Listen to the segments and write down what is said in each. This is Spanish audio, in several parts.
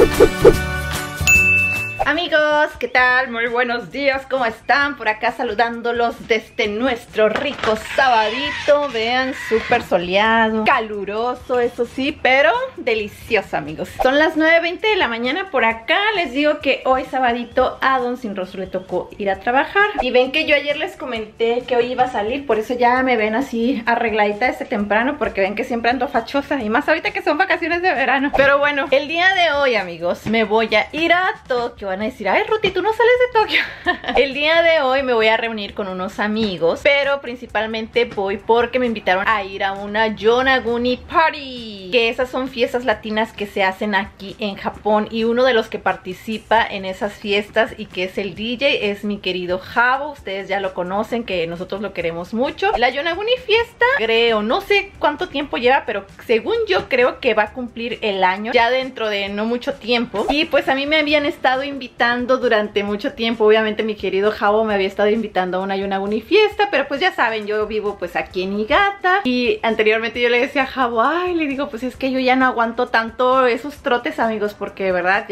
Amigos, ¿qué tal? Muy buenos días, ¿cómo están? Por acá saludándolos desde nuestro rico sabadito. Vean, súper soleado, caluroso, eso sí, pero delicioso, amigos. Son las 9:20 de la mañana por acá. Les digo que hoy sabadito a Don Sin Rostro le tocó ir a trabajar. Y ven que yo ayer les comenté que hoy iba a salir, por eso ya me ven así arregladita desde temprano, porque ven que siempre ando fachosa, y más ahorita que son vacaciones de verano. Pero bueno, el día de hoy, amigos, me voy a ir a Tokio. Van a decir, ay Ruti, tú no sales de Tokio. El día de hoy me voy a reunir con unos amigos, pero principalmente voy porque me invitaron a ir a una Yonaguni Party, que esas son fiestas latinas que se hacen aquí en Japón, y uno de los que participa en esas fiestas y que es el DJ es mi querido Jabo. Ustedes ya lo conocen, que nosotros lo queremos mucho. La Yonaguni fiesta, creo, no sé cuánto tiempo lleva, pero según yo creo que va a cumplir el año ya dentro de no mucho tiempo. Y pues a mí me habían estado invitando durante mucho tiempo. Obviamente mi querido Jabo me había estado invitando a una Yonaguni fiesta, pero pues ya saben, yo vivo pues aquí en Niigata, y anteriormente yo le decía a Jabo, ay, le digo, pues es que yo ya no aguanto tanto esos trotes, amigos, porque de verdad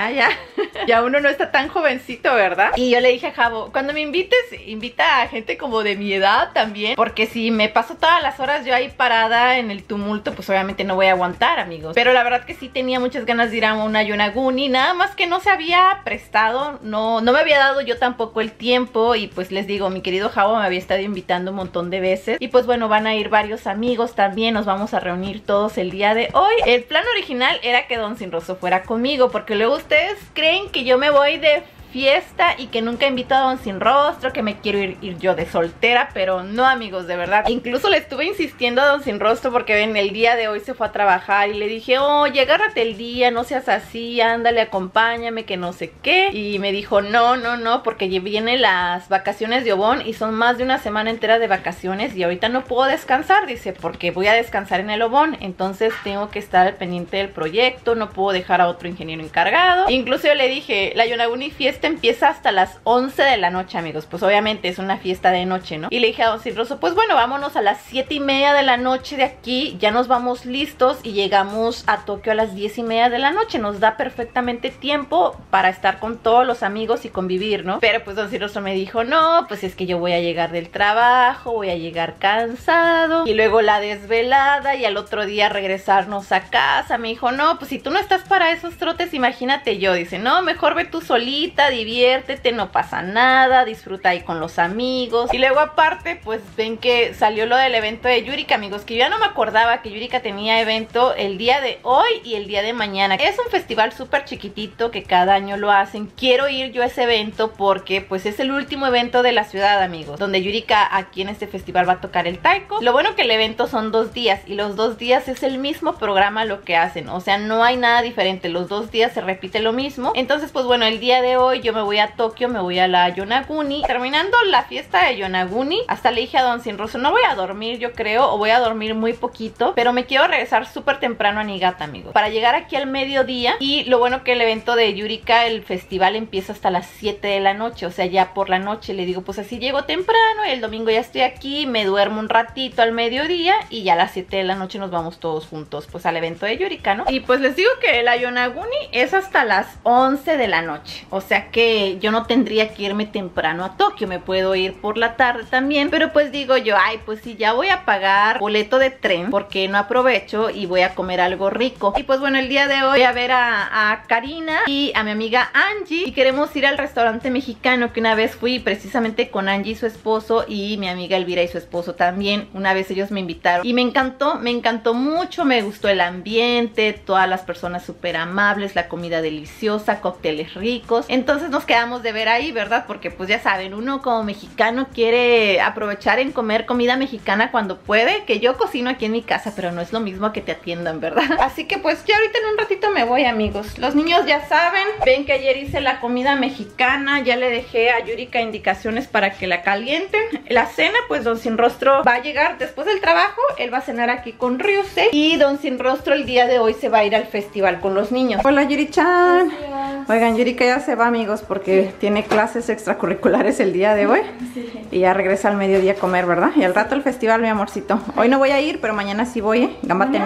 ya uno no está tan jovencito, ¿verdad? Y yo le dije a Jabo, cuando me invites, invita a gente como de mi edad también, porque si me paso todas las horas yo ahí parada en el tumulto, pues obviamente no voy a aguantar, amigos. Pero la verdad que sí tenía muchas ganas de ir a una Yonaguni, nada más que no se había prestado, no me había dado yo tampoco el tiempo. Y pues les digo, mi querido Jabo me había estado invitando un montón de veces, y pues bueno, van a ir varios amigos también. Nos vamos a reunir todos el día de hoy. El plan original era que Don Sin Rostro fuera conmigo, porque luego ustedes creen que yo me voy de fiesta y que nunca invito a Don Sin Rostro, que me quiero ir yo de soltera, pero no, amigos, de verdad. Incluso le estuve insistiendo a Don Sin Rostro, porque ven, el día de hoy se fue a trabajar, y le dije, oye, agárrate el día, no seas así, ándale, acompáñame, que no sé qué. Y me dijo, no, porque vienen las vacaciones de Obon y son más de una semana entera de vacaciones, y ahorita no puedo descansar, dice, porque voy a descansar en el Obon, entonces tengo que estar al pendiente del proyecto, no puedo dejar a otro ingeniero encargado. Incluso yo le dije, la Yonaguni fiesta empieza hasta las 11 de la noche, amigos. Pues obviamente es una fiesta de noche, ¿no? Y le dije a Don Sin Rostro, pues bueno, vámonos a las 7:30 de la noche de aquí, ya nos vamos listos y llegamos a Tokio a las 10:30 de la noche. Nos da perfectamente tiempo para estar con todos los amigos y convivir, ¿no? Pero pues Don Sin Rostro me dijo, no, pues es que yo voy a llegar del trabajo, voy a llegar cansado, y luego la desvelada, y al otro día regresarnos a casa. Me dijo, no, pues si tú no estás para esos trotes, imagínate yo. Dice, no, mejor ve tú solita, diviértete, no pasa nada, disfruta ahí con los amigos. Y luego aparte, pues ven que salió lo del evento de Yurika, amigos, que yo ya no me acordaba que Yurika tenía evento el día de hoy y el día de mañana. Es un festival súper chiquitito que cada año lo hacen. Quiero ir yo a ese evento porque pues es el último evento de la ciudad, amigos, donde Yurika aquí en este festival va a tocar el taiko. Lo bueno que el evento son 2 días, y los 2 días es el mismo programa lo que hacen, o sea, no hay nada diferente, los 2 días se repite lo mismo. Entonces pues bueno, el día de hoy yo me voy a Tokio, me voy a la Yonaguni. Terminando la fiesta de Yonaguni, hasta le dije a Don Sin Rostro, no voy a dormir, yo creo, o voy a dormir muy poquito, pero me quiero regresar súper temprano a Niigata, amigos, para llegar aquí al mediodía. Y lo bueno que el evento de Yurika, el festival empieza hasta las 7 de la noche, o sea, ya por la noche. Le digo, pues así llego temprano, y el domingo ya estoy aquí, me duermo un ratito al mediodía, y ya a las 7 de la noche nos vamos todos juntos pues al evento de Yurika, ¿no? Y pues les digo que la Yonaguni es hasta las 11 de la noche, o sea que yo no tendría que irme temprano a Tokio, me puedo ir por la tarde también. Pero pues digo yo, ay, pues si ya voy a pagar boleto de tren, ¿por qué no aprovecho y voy a comer algo rico? Y pues bueno, el día de hoy voy a ver a Karina y a mi amiga Angie, y queremos ir al restaurante mexicano que una vez fui precisamente con Angie y su esposo, y mi amiga Elvira y su esposo también. Una vez ellos me invitaron y me encantó mucho, me gustó el ambiente, todas las personas súper amables, la comida deliciosa, cócteles ricos. Entonces nos quedamos de ver ahí, ¿verdad? Porque pues ya saben, uno como mexicano quiere aprovechar en comer comida mexicana cuando puede, que yo cocino aquí en mi casa, pero no es lo mismo que te atiendan, ¿verdad? Así que pues ya ahorita en un ratito me voy, amigos. Los niños ya saben, ven que ayer hice la comida mexicana, ya le dejé a Yurika indicaciones para que la calienten. La cena, pues Don Sin Rostro va a llegar después del trabajo, él va a cenar aquí con Ryusei, y Don Sin Rostro el día de hoy se va a ir al festival con los niños. Hola, Yuri-chan. Oigan, Yurika ya se va, amigos, porque tiene clases extracurriculares el día de hoy. Sí. Y ya regresa al mediodía a comer, ¿verdad? Y al rato el festival, mi amorcito. Hoy no voy a ir, pero mañana sí voy, ¿eh? Gámbate, ¿eh?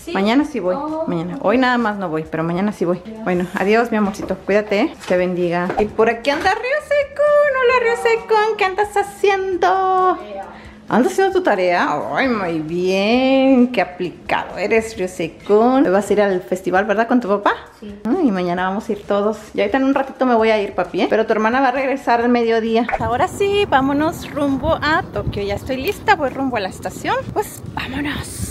¿Sí? Mañana sí voy, mañana. Hoy nada más no voy, pero mañana sí voy. Bueno, adiós mi amorcito, cuídate, te bendiga. Y por aquí anda Ryosei-kun. Hola Ryosei-kun, ¿qué andas haciendo? ¿Andas haciendo tu tarea? Ay, muy bien, qué aplicado eres, Ryosei-kun. Vas a ir al festival, ¿verdad? ¿Con tu papá? Sí. Y mañana vamos a ir todos. Y ahorita en un ratito me voy a ir, papi, ¿eh? Pero tu hermana va a regresar al mediodía. Ahora sí, vámonos rumbo a Tokio. Ya estoy lista, voy rumbo a la estación. Pues vámonos.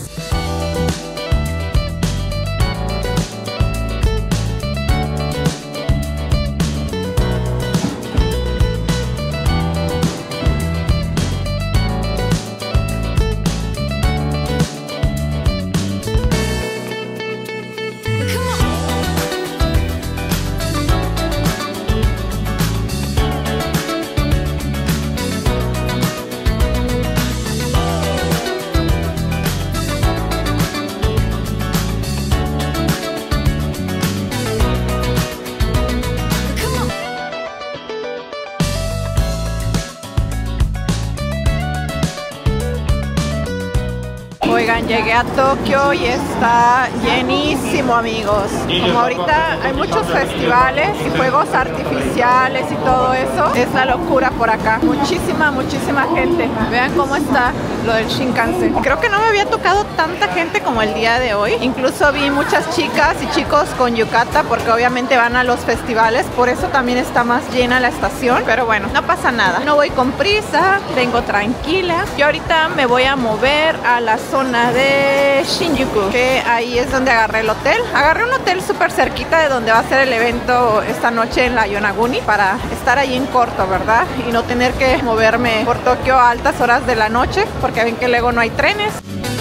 Oigan, llegué a Tokio y está llenísimo, amigos. Como ahorita hay muchos festivales y fuegos artificiales y todo eso, es la locura por acá. Muchísima gente. Vean cómo está lo del Shinkansen. Creo que no me había tocado tanta gente como el día de hoy. Incluso vi muchas chicas y chicos con yukata porque obviamente van a los festivales. Por eso también está más llena la estación. Pero bueno, no pasa nada. No voy con prisa, vengo tranquila. Yo ahorita me voy a mover a la zona de Shinjuku, que ahí es donde agarré el hotel. Agarré un hotel súper cerquita de donde va a ser el evento esta noche en la Yonaguni para estar ahí en corto, ¿verdad? Y no tener que moverme por Tokio a altas horas de la noche, porque ven que luego no hay trenes.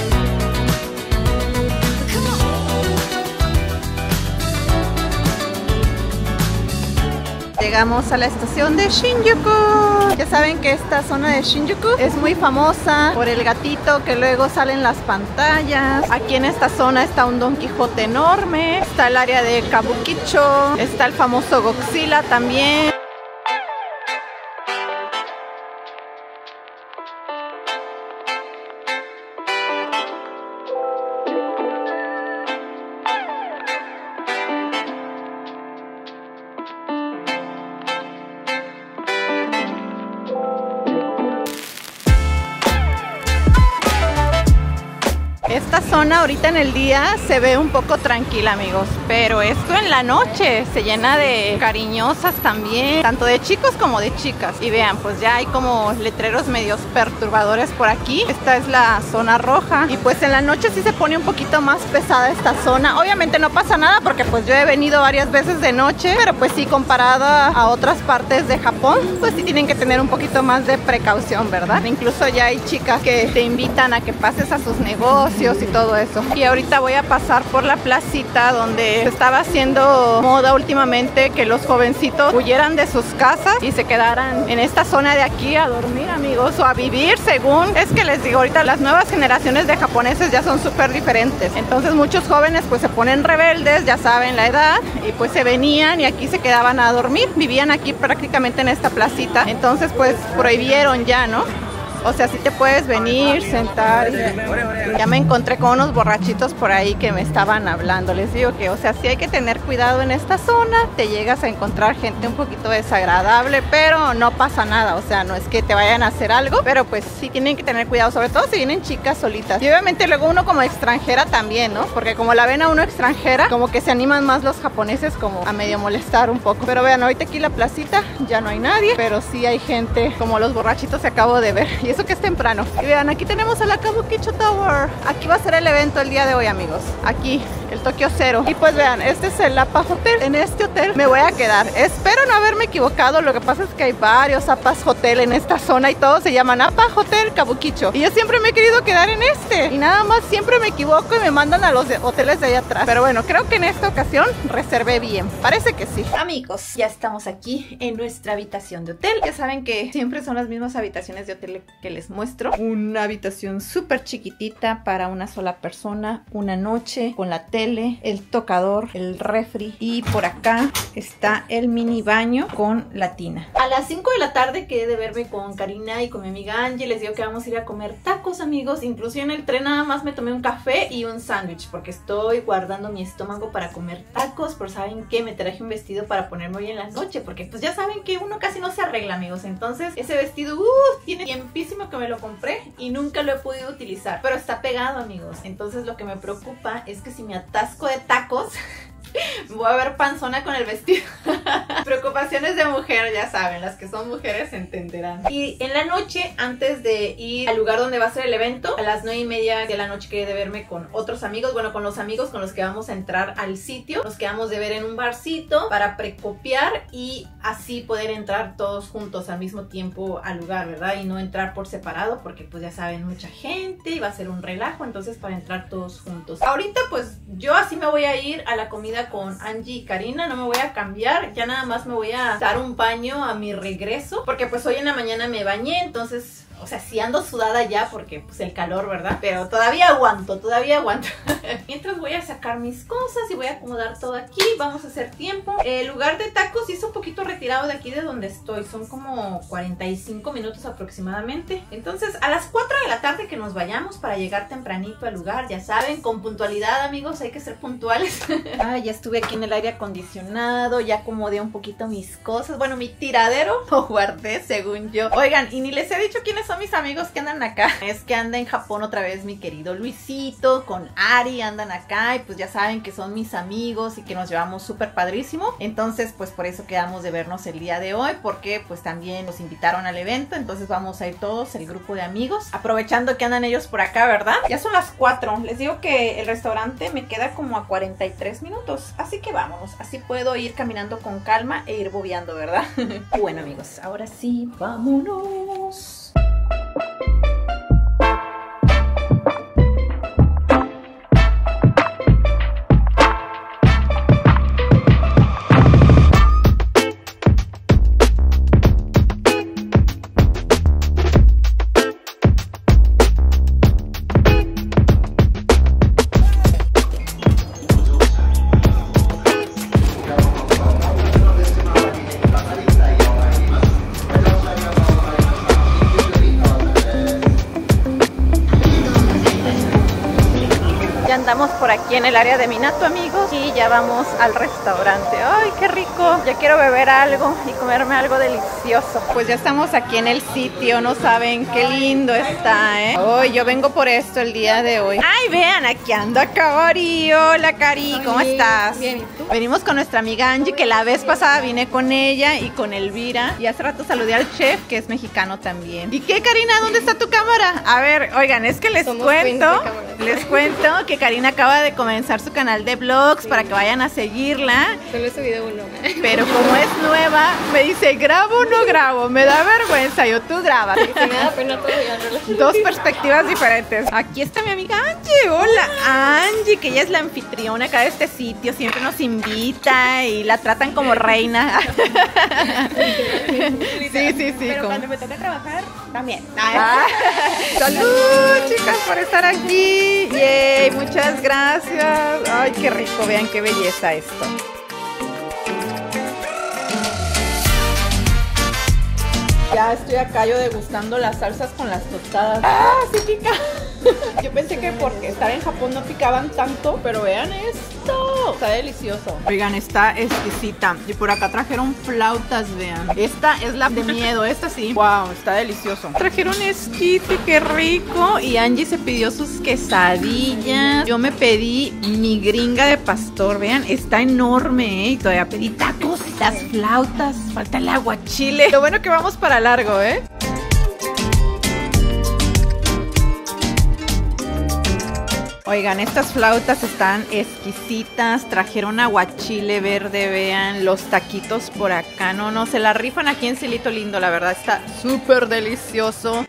Llegamos a la estación de Shinjuku. Ya saben que esta zona de Shinjuku es muy famosa por el gatito que luego sale en las pantallas. Aquí en esta zona está un Don Quijote enorme, está el área de Kabukicho, está el famoso Godzilla también. Esta zona ahorita en el día se ve un poco tranquila, amigos, pero esto en la noche se llena de cariñosas también, tanto de chicos como de chicas. Y vean, pues ya hay como letreros medios perturbadores por aquí. Esta es la zona roja y pues en la noche sí se pone un poquito más pesada esta zona. Obviamente no pasa nada porque pues yo he venido varias veces de noche, pero pues sí, comparada a otras partes de Japón, pues sí tienen que tener un poquito más de precaución, ¿verdad? Incluso ya hay chicas que te invitan a que pases a sus negocios y todo eso. Y ahorita voy a pasar por la placita donde se estaba haciendo moda últimamente que los jovencitos huyeran de sus casas y se quedaran en esta zona de aquí a dormir, amigos, o a vivir, según. Es que les digo, ahorita las nuevas generaciones de japoneses ya son súper diferentes. Entonces muchos jóvenes pues se ponen rebeldes, ya saben la edad, y pues se venían y aquí se quedaban a dormir. Vivían aquí prácticamente en esta placita. Entonces pues prohibieron ya, ¿no? O sea, sí te puedes venir, sentar. Ya me encontré con unos borrachitos por ahí que me estaban hablando. Les digo que, o sea, sí hay que tener cuidado en esta zona. Te llegas a encontrar gente un poquito desagradable, pero no pasa nada. O sea, no es que te vayan a hacer algo, pero pues sí tienen que tener cuidado, sobre todo si vienen chicas solitas. Y obviamente luego uno como extranjera también, ¿no? Porque como la ven a uno extranjera, como que se animan más los japoneses como a medio molestar un poco. Pero vean, ahorita aquí la placita ya no hay nadie, pero sí hay gente como los borrachitos que acabo de ver. Y eso que es temprano. Y vean, aquí tenemos a la Kabukicho Tower. Aquí va a ser el evento el día de hoy, amigos. Aquí, el Tokio Zero. Y pues vean, este es el APA Hotel. En este hotel me voy a quedar. Espero no haberme equivocado. Lo que pasa es que hay varios APAs Hotel en esta zona y todos se llaman APA Hotel Kabukicho. Y yo siempre me he querido quedar en este. Y nada más siempre me equivoco y me mandan a los hoteles de allá atrás. Pero bueno, creo que en esta ocasión reservé bien. Parece que sí. Amigos, ya estamos aquí en nuestra habitación de hotel. Ya saben que siempre son las mismas habitaciones de hotel que les muestro. Una habitación súper chiquitita para una sola persona, una noche, con la tele tele, el tocador, el refri y por acá está el mini baño con la tina. A las 5 de la tarde quedé de verme con Karina y con mi amiga Angie. Les digo que vamos a ir a comer tacos, amigos. Incluso en el tren nada más me tomé un café y un sándwich porque estoy guardando mi estómago para comer tacos. Pero ¿saben qué? Me traje un vestido para ponerme hoy en la noche porque pues ya saben que uno casi no se arregla, amigos. Entonces ese vestido tiene tiempísimo que me lo compré y nunca lo he podido utilizar, pero está pegado, amigos. Entonces lo que me preocupa es que si me atasco de tacos voy a ver panzona con el vestido. Preocupaciones de mujer, ya saben, las que son mujeres entenderán. Y en la noche, antes de ir al lugar donde va a ser el evento, a las 9:30 de la noche quedé de verme con otros amigos, bueno, con los amigos con los que vamos a entrar al sitio. Nos quedamos de ver en un barcito para precopiar y así poder entrar todos juntos al mismo tiempo al lugar, ¿verdad? Y no entrar por separado porque pues ya saben, mucha gente y va a ser un relajo, entonces para entrar todos juntos. Ahorita pues yo así me voy a ir a la comida con Angie y Karina, no me voy a cambiar, ya nada más me voy a dar un baño a mi regreso, porque pues hoy en la mañana me bañé, entonces, o sea, sí ando sudada ya porque pues el calor, ¿verdad? Pero todavía aguanto, Mientras voy a sacar mis cosas y voy a acomodar todo aquí, vamos a hacer tiempo. El lugar de tacos sí es un poquito retirado de aquí de donde estoy, son como 45 minutos aproximadamente. Entonces a las 4 de la tarde que nos vayamos para llegar tempranito al lugar, ya saben, con puntualidad, amigos, hay que ser puntuales. Ya estuve aquí en el aire acondicionado, ya acomodé un poquito mis cosas, bueno, mi tiradero lo guardé según yo. Oigan, y ni les he dicho quiénes son mis amigos que andan acá. Es que anda en Japón otra vez mi querido Luisito, con Ari andan acá y pues ya saben que son mis amigos y que nos llevamos súper padrísimo. Entonces pues por eso quedamos de vernos el día de hoy, porque pues también nos invitaron al evento, entonces vamos a ir todos, el grupo de amigos, aprovechando que andan ellos por acá, ¿verdad? Ya son las 4, les digo que el restaurante me queda como a 43 minutos, así que vámonos, así puedo ir caminando con calma e ir bobeando, ¿verdad? Bueno, amigos, ahora sí, vámonos. Andamos por aquí en el área de Minato, amigos, y ya vamos al restaurante. ¡Ay, qué rico! Ya quiero beber algo y comerme algo delicioso. Pues ya estamos aquí en el sitio, no saben qué lindo está, ¿eh? Hoy yo vengo por esto el día de hoy. ¡Ay, vean! Aquí anda Cari. Hola, Cari, ¿cómo estás? Bien, ¿y tú? Venimos con nuestra amiga Angie, que la vez pasada vine con ella y con Elvira. Y hace rato saludé al chef, que es mexicano también. ¿Y qué, Karina? ¿Dónde está tu cámara? A ver, oigan, es que les cuento que Karina acaba de comenzar su canal de vlogs para que vayan a seguirla. Solo he subido uno. Pero como es nueva, me dice, ¿grabo o no grabo? Me da vergüenza, yo tú grabas. Me da pena todavía. Dos perspectivas diferentes. Aquí está mi amiga Angie. Hola, Angie, que ella es la anfitriona acá de este sitio. Siempre nos invita y la tratan como reina. Sí. Pero cuando me toca trabajar, también. Salud, chicas, por estar aquí. Yay, muchas gracias. Ay, qué rico, vean qué belleza esto. Ya estoy acá yo degustando las salsas con las tostadas. ¡Ah, sí pica! Yo pensé que porque estar en Japón no picaban tanto, pero vean esto. Está delicioso. Oigan, está exquisita. Y por acá trajeron flautas, vean. Esta es la de miedo, esta sí. Wow, está delicioso. Trajeron esquite, qué rico. Y Angie se pidió sus quesadillas. Yo me pedí mi gringa de pastor, vean. Está enorme, ¿eh? Y todavía pedí tacos. Las flautas. Falta el aguachile. Lo bueno que vamos para largo, ¿eh? Oigan, estas flautas están exquisitas. Trajeron aguachile verde, vean. Los taquitos por acá. No, se la rifan aquí en Cielito Lindo. La verdad está súper delicioso.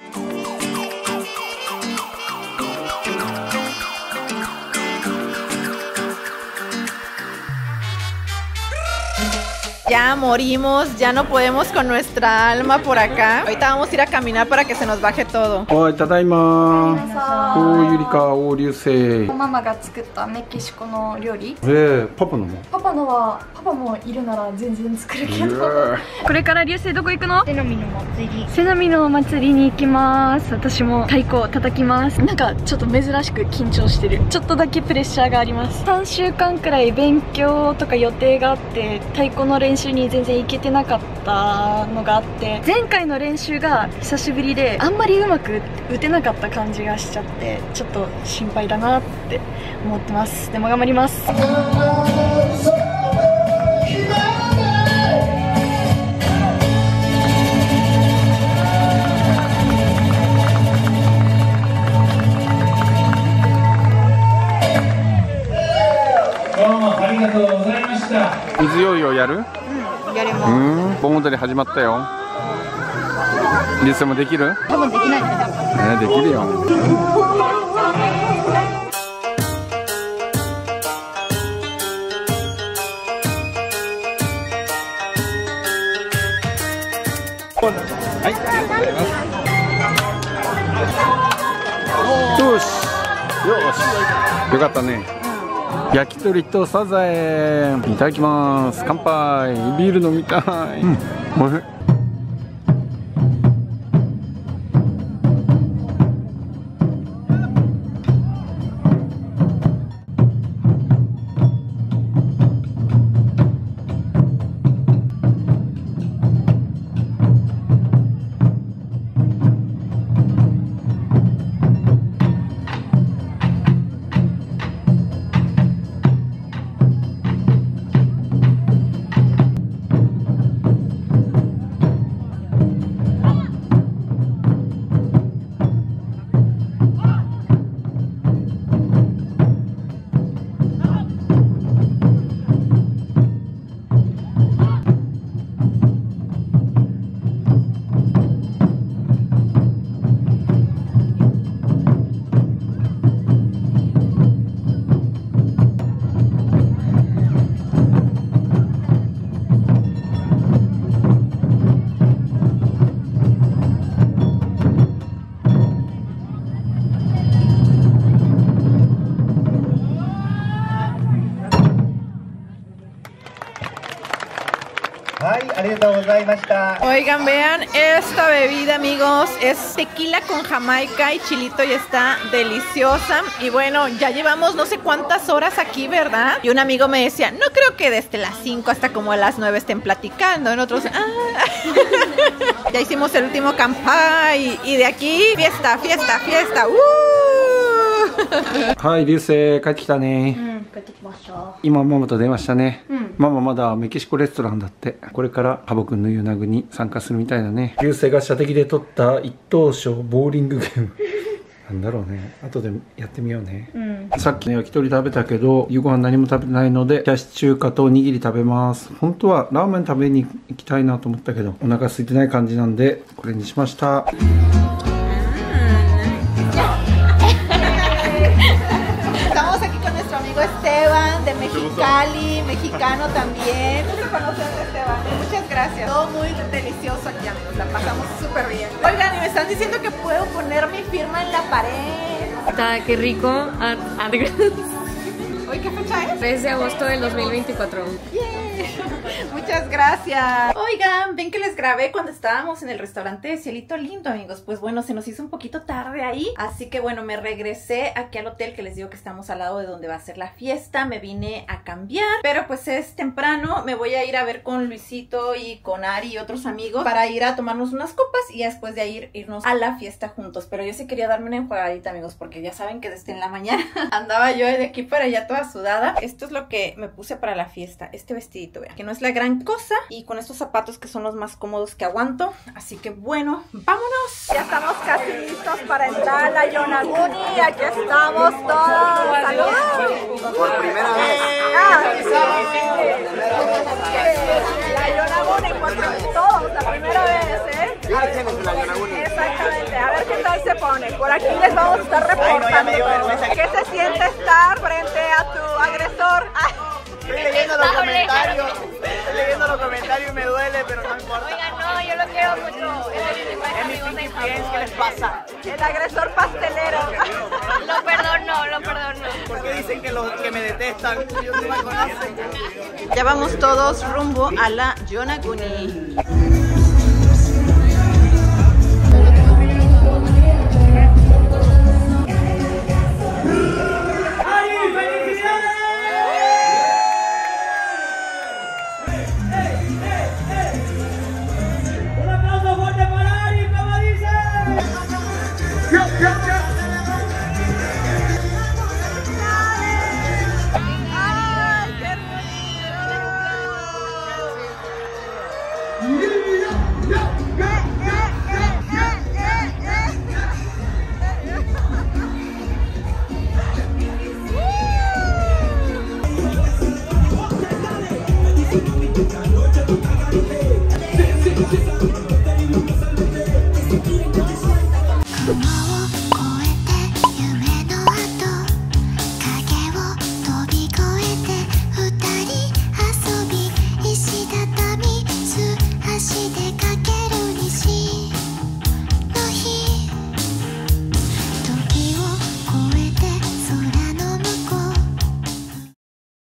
Ya morimos, ya no podemos con nuestra alma por acá. Ahorita vamos a ir a caminar para que se nos baje todo. Oi, tadaima.おゆりか、お流星。 ママが作ったメキシコの料理。 パパのも。 パパもいるなら全然作るけど。 これから流星どこ行くの？ セナミの祭り。 セナミのお祭りに行きます。私も太鼓叩きます。なんかちょっと珍しく緊張してる。ちょっとだけプレッシャーがあります。3週間くらい勉強とか予定があって太鼓の練習に全然行けてなかったのがあって、前回の練習が久しぶりであんまりうまく打てなかった感じがしちゃって、ちょっと心配だなって思ってます。でも頑張ります。 どうもありがとうございました。 水用意をやる？ やります。 盆踊り始まったよ。流星もできる？ 多分できないね。 できるよ。はい、ありがとうございます。よし、よし、よかったね。焼き鳥とサザエ、いただきます。乾杯。ビール飲みたい。おいしい。 ありがとうございました。 Oigan, vean esta bebida, amigos. Es tequila con jamaica y chilito y está deliciosa. Y bueno, ya llevamos no sé cuántas horas aquí, ¿verdad? Y un amigo me decía, no creo que desde las 5 hasta como a las 9 estén platicando. En otros, ya hicimos el último campai. Y de aquí, fiesta, fiesta, fiesta. はい、流星帰ってきたね。 帰ってきました。 今ママと電話したね。ママまだメキシコレストランだって。これからハボくんの湯なぐに参加するみたいだね。流星が射的で取った一等賞ボーリングゲーム。なんだろうね。後でやってみようね。さっきね焼き鳥食べたけど夕ご飯何も食べてないので冷やし中華とおにぎり食べます。本当はラーメン食べに行きたいなと思ったけどお腹空いてない感じなんでこれにしました。 Estamos aquí con nuestro amigo Esteban de Mexicali, mexicano también. ¿Tú lo conoces, Esteban? Muchas gracias. Todo muy delicioso aquí, amigos. La pasamos súper bien. Oigan, y me están diciendo que puedo poner mi firma en la pared. Está, qué rico. Hoy, ¿qué fecha es? 3 de agosto del 2024. Muchas gracias. Oigan, ven que les grabé cuando estábamos en el restaurante de Cielito Lindo, amigos. Pues bueno, se nos hizo un poquito tarde ahí, así que bueno, me regresé aquí al hotel que les digo que estamos al lado de donde va a ser la fiesta. Me vine a cambiar, pero pues es temprano. Me voy a ir a ver con Luisito y con Ari y otros amigos para ir a tomarnos unas copas y después de ahí irnos a la fiesta juntos. Pero yo sí quería darme una enjuagadita, amigos, porque ya saben que desde en la mañana andaba yo de aquí para allá toda sudada. Esto es lo que me puse para la fiesta, este vestidito, vean, que no es la gran cosa, y con estos zapatos que son los más cómodos que aguanto. Así que bueno, vámonos. Ya estamos casi listos para entrar a la Yonaguni. Aquí estamos todos. ¡Saludos! Por primera vez. La Yonaguni, encontramos todos la primera vez, ¿eh? Vírgenes de la Yonaguni. Exactamente, a ver qué tal se pone. Por aquí les vamos a estar reportando. ¿Qué se siente estar frente a tu agresor? Estoy leyendo los comentarios. Estoy leyendo los comentarios y me duele, pero no importa. Oigan, no, yo lo quiero mucho. Es mi Pinky Friends, ¿qué les pasa? El agresor pastelero. Lo perdono, lo perdono. ¿Por qué dicen que los que me detestan? Ellos no me conocen. Ya vamos todos rumbo a la Yonaguni.